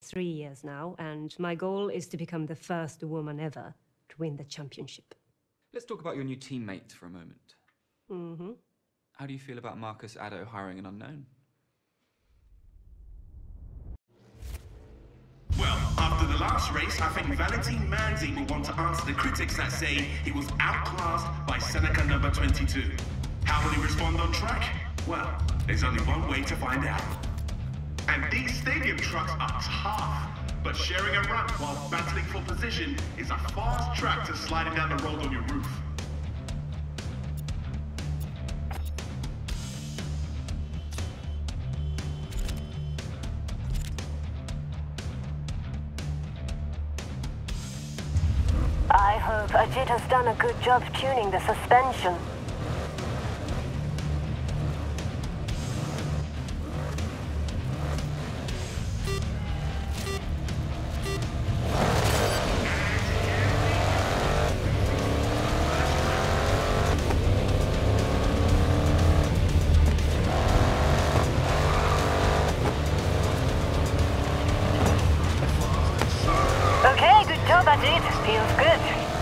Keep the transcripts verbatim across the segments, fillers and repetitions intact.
three years now, and my goal is to become the first woman ever to win the championship. Let's talk about your new teammate for a moment. Mm-hmm. How do you feel about Marcus Addo hiring an unknown? Well, after the last race, I think Valentine Manzi will want to answer the critics that say he was outclassed by Seneca number twenty-two. How will he respond on track? Well, there's only one way to find out. And these stadium trucks are tough, but sharing a ramp while battling for position is a fast track to sliding down the road on your roof. I hope Ajit has done a good job tuning the suspension. Okay, good job, Ajit. Feels good.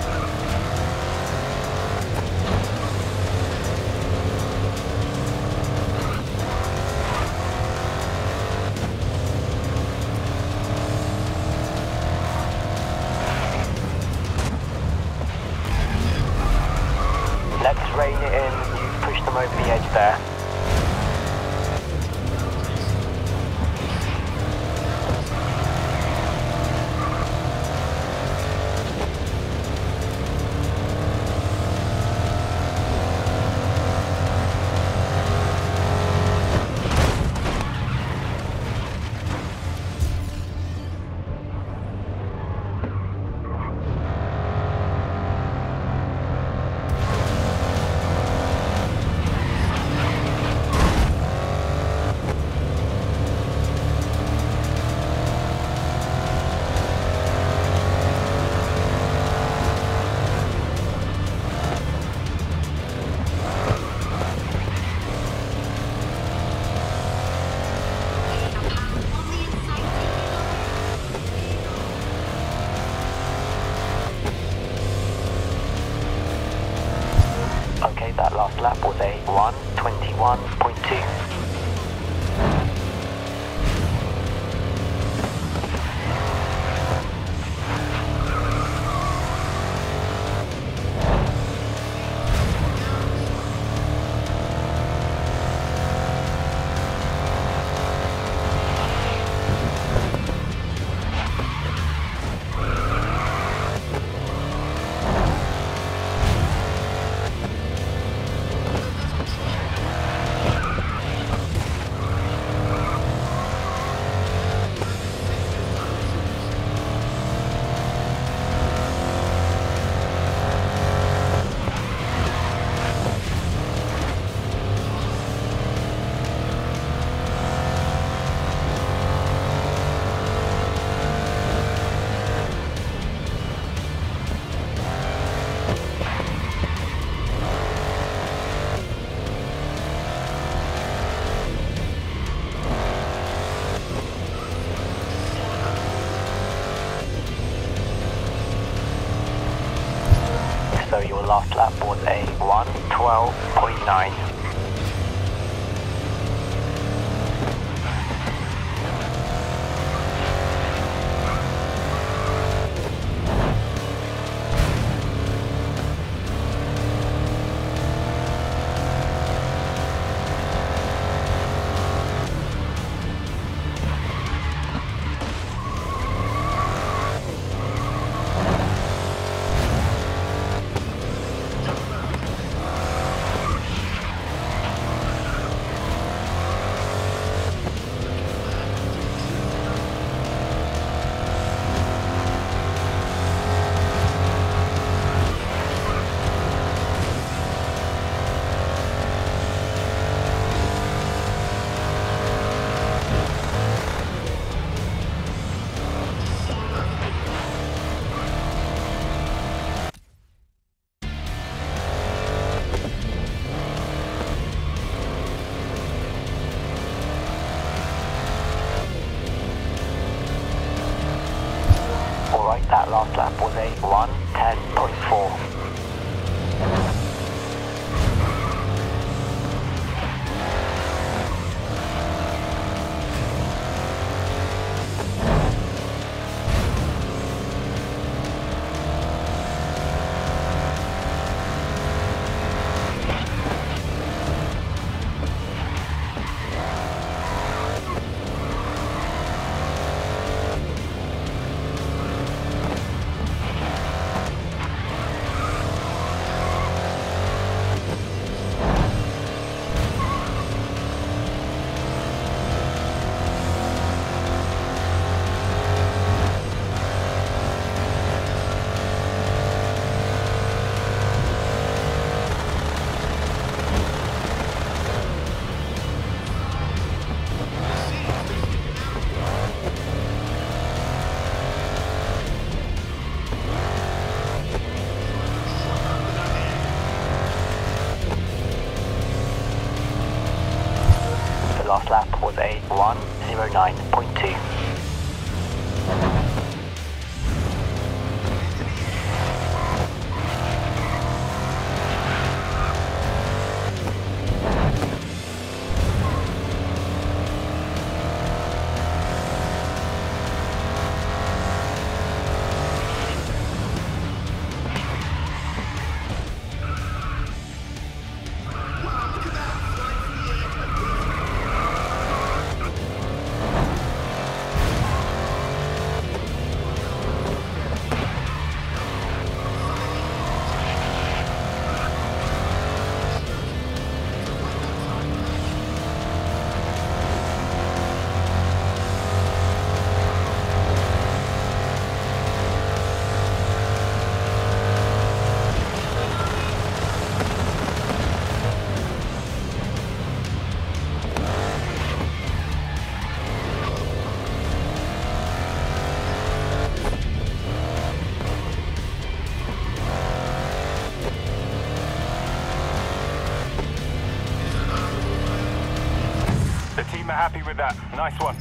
Let's rein it in. You've pushed them over the edge there. Okay, that last lap was a one twenty-one point two. So your last lap was a one twelve point nine. Alright, that last lap was a one ten point four. Last lap was a one oh nine point two. team are happy with that. Nice one.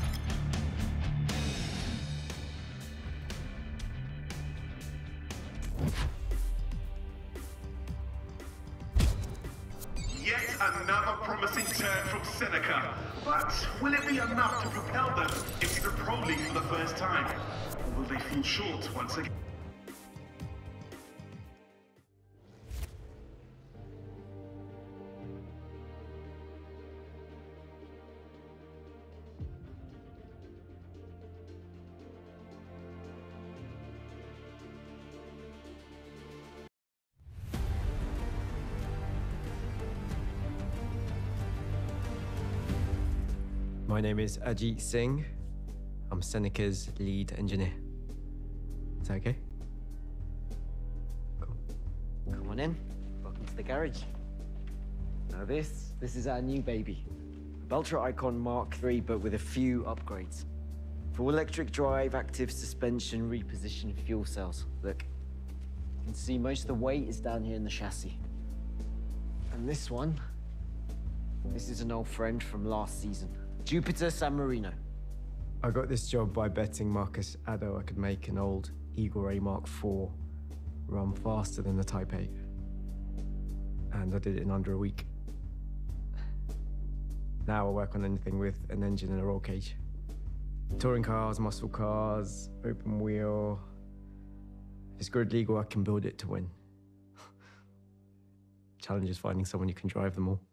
Yet another promising turn from Seneca. But will it be enough to propel them into the Pro League for the first time? Or will they fall short once again? My name is Ajit Singh. I'm Seneca's lead engineer. Is that okay? Cool. Come on in. Welcome to the garage. Now this, this is our new baby. Ultra Icon Mark three, but with a few upgrades. Full electric drive, active suspension, repositioned fuel cells. Look, you can see most of the weight is down here in the chassis. And this one, this is an old friend from last season. Jupiter San Marino. I got this job by betting Marcus Addo I could make an old Eagle Ray Mark four run faster than the Type eight. And I did it in under a week. Now I work on anything with an engine and a roll cage. Touring cars, muscle cars, open wheel. If it's grid legal, I can build it to win. Challenge is finding someone who can drive them all.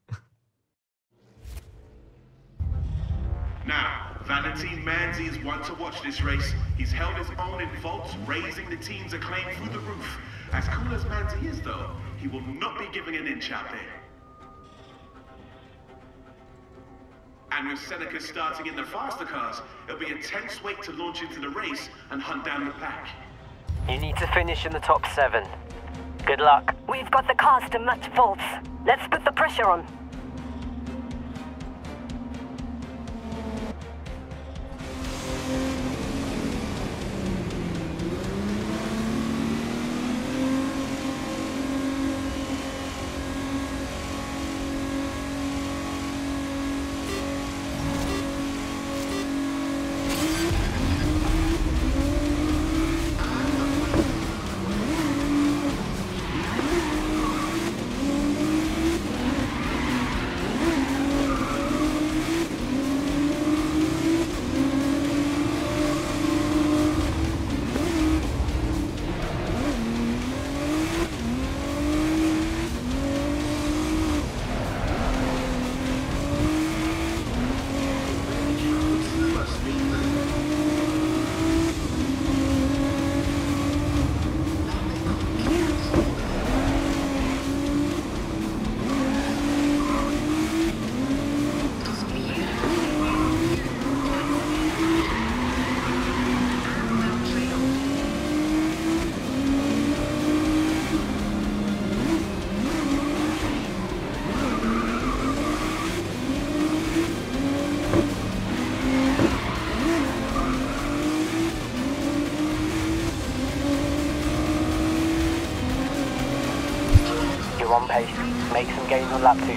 Now, Valentin Manzi is one to watch this race. He's held his own in vaults, raising the team's acclaim through the roof. As cool as Manzi is, though, he will not be giving an inch out there. And with Seneca starting in the faster cars, it'll be a tense wait to launch into the race and hunt down the pack. You need to finish in the top seven. Good luck. We've got the cars to match vaults. Let's put the pressure on. You're on pace. Make some gains on lap two.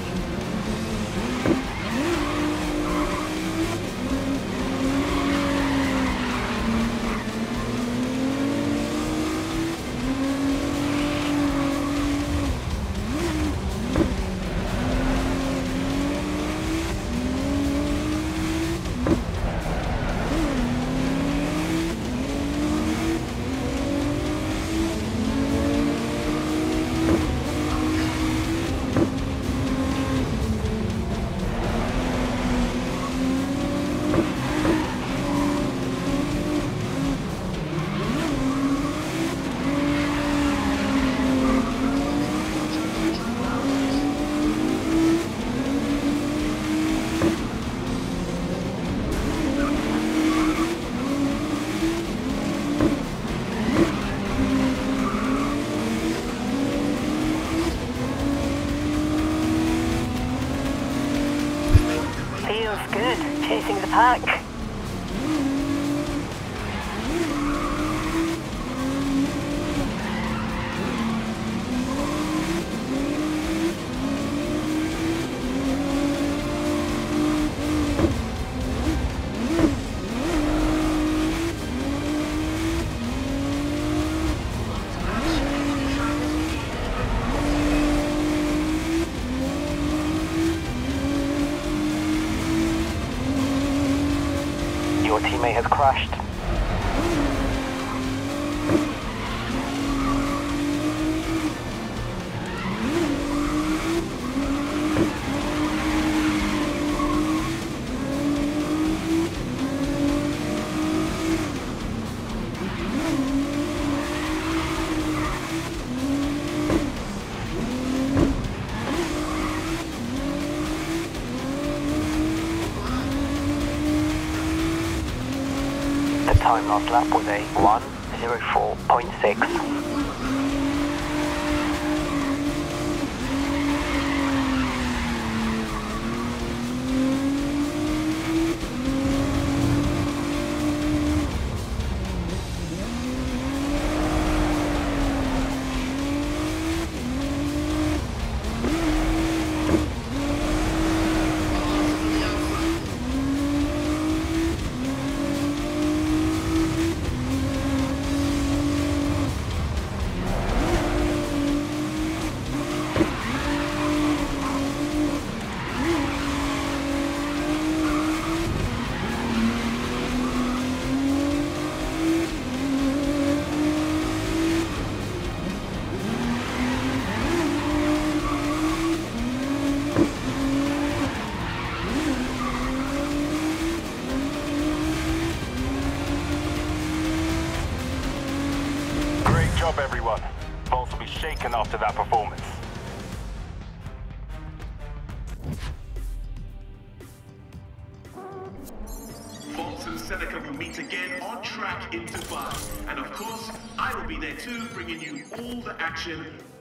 Feels good, chasing the pack. Your teammate has crashed. The time last lap was a one oh four point six. Great job, everyone. Vaults will be shaken after that performance. Vaults and Seneca will meet again on track in Dubai. And of course, I will be there too, bringing you all the action